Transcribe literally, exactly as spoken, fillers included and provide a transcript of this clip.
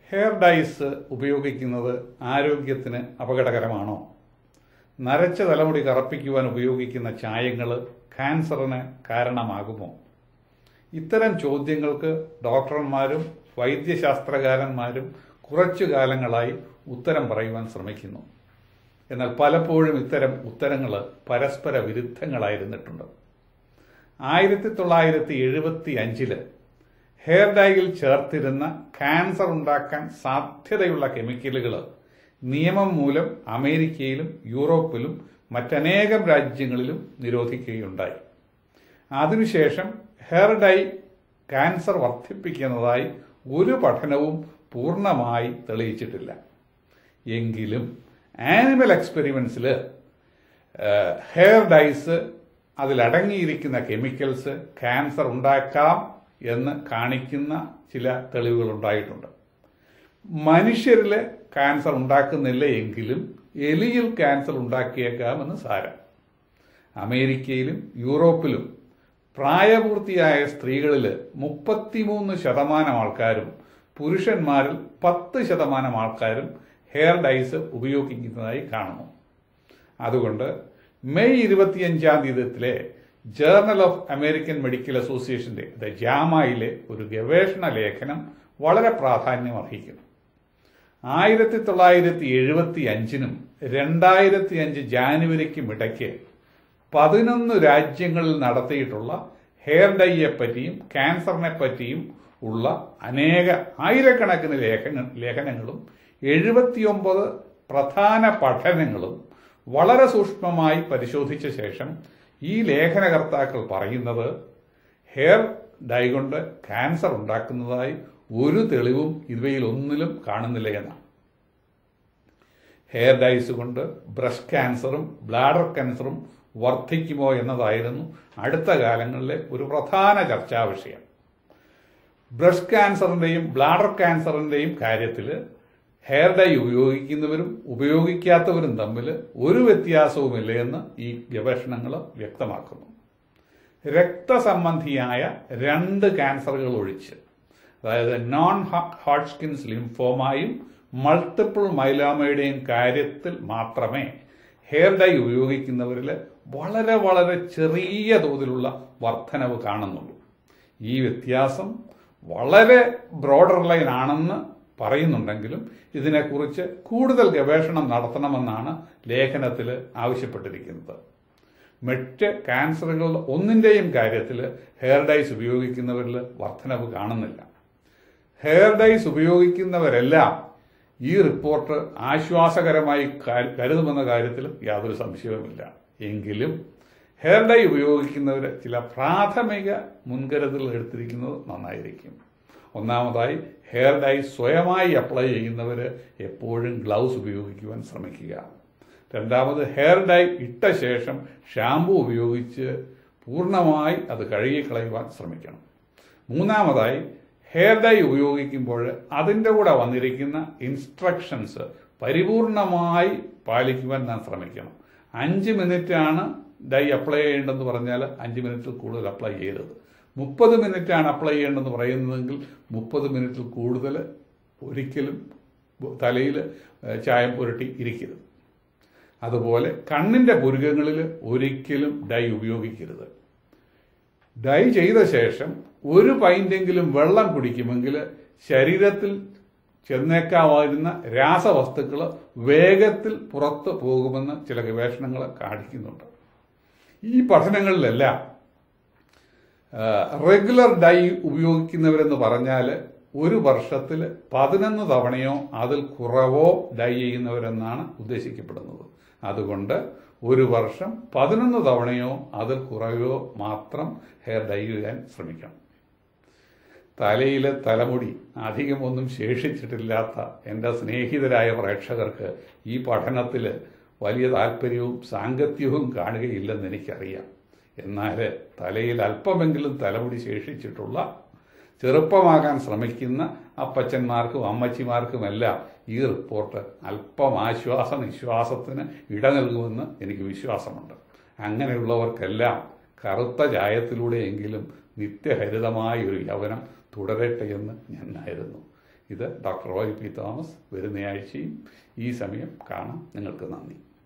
Hair dyes ഉപയോഗിക്കുന്നത് ആരോഗ്യത്തിന് അപകടകരമാണോ? നരച്ച തലമുടി കറുപ്പിക്കുവാൻ ഉപയോഗിക്കുന്ന ചായങ്ങൾ ക്യാൻസറിന് കാരണമാകുമോ? ഇത്തരം ചോദ്യങ്ങൾക്ക് ഡോക്ടർമാരും വൈദ്യശാസ്ത്രകാരന്മാരും കുറച്ചു കാലങ്ങളായി ഉത്തരം പറയുവാൻ ശ്രമിക്കുന്നു. എന്നാൽ പലപ്പോഴും ഇത്തരം ഉത്തരങ്ങൾ പരസ്പര വിരുദ്ധങ്ങളായിരുന്നിട്ടുണ്ട്. ആയിരത്തി തൊള്ളായിരത്തി എഴുപത്തി അഞ്ചില് ഹെയർ ഡൈയിൽ ചേർത്തിരുന്ന ക്യാൻസർ ഉണ്ടാക്കാൻ സാധ്യതയുള്ള കെമിക്കലുകൾ നിയമം മൂലം അമേരിക്കയിലും യൂറോപ്പിലും മറ്റനേകം രാജ്യങ്ങളിലും നിരോധിക്കുകയുണ്ടായി. അതിനുശേഷം ഹെയർ ഡൈ ക്യാൻസർ വർദ്ധിപ്പിക്കുന്നതായി ഒരു പഠനവും പൂർണ്ണമായി തെളിയിച്ചിട്ടില്ല. എങ്കിലും ആനിമൽ എക്സ്പെരിമെന്റ്സിൽ ഹെയർ ഡൈസ് അതിലടങ്ങിയിരിക്കുന്ന കെമിക്കൽസ് ക്യാൻസർ ഉണ്ടാക്കാം എന്ന് കാണിക്കുന്ന ചില തെളിവുകൾ ഉണ്ടായിട്ടുണ്ട്. മനുഷ്യരിൽ ക്യാൻസർ ഉണ്ടാക്കുന്നില്ല എങ്കിലും എലിയിൽ ക്യാൻസർ ഉണ്ടാക്കിയേക്കാമെന്ന് സാരം. അമേരിക്കയിലും യൂറോപ്പിലും പ്രായപൂർത്തിയായ സ്ത്രീകളിൽ മുപ്പത്തിമൂന്ന് ശതമാനം ആൾക്കാരും പുരുഷന്മാരിൽ പത്ത് ശതമാനം ആൾക്കാരും ഹെയർ ഡൈസ് ഉപയോഗിക്കുന്നതായി കാണുന്നു. അതുകൊണ്ട് മെയ് ഇരുപത്തിയഞ്ചാം തീയതിയിലെ ജേർണൽ ഓഫ് അമേരിക്കൻ മെഡിക്കൽ അസോസിയേഷന്റെ ജാമയിലെ ഒരു ഗവേഷണ ലേഖനം വളരെ പ്രാധാന്യം അർഹിക്കുന്നു. ആയിരത്തി തൊള്ളായിരത്തി എഴുപത്തി അഞ്ചിനും രണ്ടായിരത്തി അഞ്ച് ജാനുവരിക്കും ഇടയ്ക്ക് പതിനൊന്ന് രാജ്യങ്ങളിൽ നടത്തിയിട്ടുള്ള ഹെയർ ഡൈയെ പറ്റിയും ക്യാൻസറിനെ പറ്റിയും ഉള്ള അനേക ആയിരക്കണക്കിന് ലേഖന ലേഖനങ്ങളും എഴുപത്തിയൊമ്പത് പ്രധാന പഠനങ്ങളും വളരെ സൂക്ഷ്മമായി പരിശോധിച്ച ശേഷം ഈ ലേഖനകർത്താക്കൾ പറയുന്നത് ഹെയർ ഡൈ കൊണ്ട് ക്യാൻസർ ഉണ്ടാക്കുന്നതായി ഒരു തെളിവും ഇവയിൽ ഒന്നിലും കാണുന്നില്ല എന്നാണ്. ഹെയർ ഡൈസ് കൊണ്ട് ബ്രസ്റ്റ് ക്യാൻസറും ബ്ലാഡർ ക്യാൻസറും വർദ്ധിക്കുമോ എന്നതായിരുന്നു അടുത്ത കാലങ്ങളിലെ ഒരു പ്രധാന ചർച്ചാ വിഷയം. ബ്രസ്റ്റ് ക്യാൻസറിന്റെയും ബ്ലാഡർ ക്യാൻസറിന്റെയും കാര്യത്തിൽ ഹെയർ ഡൈ ഉപയോഗിക്കുന്നവരും ഉപയോഗിക്കാത്തവരും തമ്മിൽ ഒരു വ്യത്യാസവുമില്ല എന്ന് ഈ ഗവേഷണങ്ങൾ വ്യക്തമാക്കുന്നു. രക്തസംബന്ധിയായ രണ്ട് ക്യാൻസറുകൾ ഒഴിച്ച്, അതായത് നോൺ ഹോട്ട്സ്കിൻസ് ലിംഫോമയും മൾട്ടിപ്പിൾ മൈലോമയുടെയും കാര്യത്തിൽ മാത്രമേ ഹെയർ ഡൈ ഉപയോഗിക്കുന്നവരിൽ വളരെ വളരെ ചെറിയ തോതിലുള്ള വർധനവ് കാണുന്നുള്ളൂ. ഈ വ്യത്യാസം വളരെ ബ്രോഡർ ലൈൻ ആണെന്ന് പറയുന്നുണ്ടെങ്കിലും ഇതിനെക്കുറിച്ച് കൂടുതൽ ഗവേഷണം നടത്തണമെന്നാണ് ലേഖനത്തിൽ ആവശ്യപ്പെട്ടിരിക്കുന്നത്. മറ്റ് ക്യാൻസറുകൾ ഒന്നിന്റെയും കാര്യത്തിൽ ഹെയർ ഡൈസ് ഉപയോഗിക്കുന്നവരിൽ വർധനവ് കാണുന്നില്ല. ഹെയർ ഡൈസ് ഉപയോഗിക്കുന്നവരെല്ലാം ഈ റിപ്പോർട്ട് ആശ്വാസകരമായി കരുതുമെന്ന കാര്യത്തിൽ യാതൊരു സംശയവുമില്ല. എങ്കിലും ഹെയർ ഡൈ ഉപയോഗിക്കുന്നവർ ചില പ്രാഥമിക മുൻകരുതലുകൾ എടുത്തിരിക്കുന്നത് നന്നായിരിക്കും. ഒന്നാമതായി, ഹെയർ ഡൈ സ്വയമായി അപ്ലൈ ചെയ്യുന്നവർ എപ്പോഴും ഗ്ലൗസ് ഉപയോഗിക്കുവാൻ ശ്രമിക്കുക. രണ്ടാമത്, ഹെയർ ഡൈ ഇട്ട ശേഷം ഷാമ്പു ഉപയോഗിച്ച് പൂർണ്ണമായി അത് കഴുകിക്കളയുവാൻ ശ്രമിക്കണം. മൂന്നാമതായി, ഹെയർ ഡൈ ഉപയോഗിക്കുമ്പോൾ അതിൻ്റെ കൂടെ വന്നിരിക്കുന്ന ഇൻസ്ട്രക്ഷൻസ് പരിപൂർണമായി പാലിക്കുവാൻ നാം ശ്രമിക്കണം. അഞ്ച് മിനിറ്റാണ് ഡൈ അപ്ലൈ ചെയ്യേണ്ടതെന്ന് പറഞ്ഞാൽ അഞ്ച് മിനിറ്റിൽ കൂടുതൽ അപ്ലൈ ചെയ്യരുത്. മുപ്പത് മിനിറ്റാണ് അപ്ലൈ ചെയ്യേണ്ടതെന്ന് പറയുന്നതെങ്കിൽ മുപ്പത് മിനിറ്റിൽ കൂടുതൽ ഒരിക്കലും തലയിൽ ചായം പുരട്ടി ഇരിക്കരുത്. അതുപോലെ കണ്ണിൻ്റെ പുരുകങ്ങളിൽ ഒരിക്കലും ഡൈ ഉപയോഗിക്കരുത്. ഡൈ ചെയ്ത ശേഷം ഒരു പൈൻ്റെങ്കിലും വെള്ളം കുടിക്കുമെങ്കിൽ ശരീരത്തിൽ ചെന്നേക്കാവുന്ന രാസവസ്തുക്കൾ വേഗത്തിൽ പുറത്തു പോകുമെന്ന് ചില ഗവേഷണങ്ങൾ കാണിക്കുന്നുണ്ട്. ഈ പഠനങ്ങളിലെല്ലാം റെഗുലർ ഡൈ ഉപയോഗിക്കുന്നവരെന്ന് പറഞ്ഞാൽ ഒരു വർഷത്തിൽ പതിനൊന്ന് തവണയോ അതിൽ കുറവോ ഡൈ ചെയ്യുന്നവരെന്നാണ് ഉദ്ദേശിക്കപ്പെടുന്നത്. അതുകൊണ്ട് ഒരു വർഷം പതിനൊന്ന് തവണയോ അതിൽ കുറവോ മാത്രം ഹെയർ ഡൈ ചെയ്യാൻ ശ്രമിക്കണം. തലയിലെ തലമുടി അധികമൊന്നും ശേഷിച്ചിട്ടില്ലാത്ത എൻ്റെ സ്നേഹിതരായ പ്രേക്ഷകർക്ക് ഈ പഠനത്തിൽ വലിയ താല്പര്യവും സാങ്കത്യവും കാണുകയില്ലെന്ന് എനിക്കറിയാം. എന്നാൽ തലയിൽ അല്പമെങ്കിലും തലമുടി ശേഷിച്ചിട്ടുള്ള ചെറുപ്പമാകാൻ ശ്രമിക്കുന്ന അപ്പച്ചന്മാർക്കും അമ്മച്ചിമാർക്കുമെല്ലാം ഈ റിപ്പോർട്ട് അല്പം ആശ്വാസ നിശ്വാസത്തിന് ഇട നൽകുമെന്ന് എനിക്ക് വിശ്വാസമുണ്ട്. അങ്ങനെയുള്ളവർക്കെല്ലാം കറുത്ത ചായത്തിലൂടെയെങ്കിലും നിത്യഹരിതമായ ഒരു യൗവനം തുടരട്ടെ എന്ന് ഞാൻ ആയിരുന്നു. ഇത് ഡോക്ടർ റോയ് പി തോമസ്. വരുന്നയാഴ്ചയും ഈ സമയം കാണാം. നിങ്ങൾക്ക് നന്ദി.